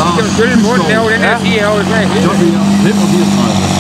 skal jo skylle munden herovre, den her side herovre. 85, 30.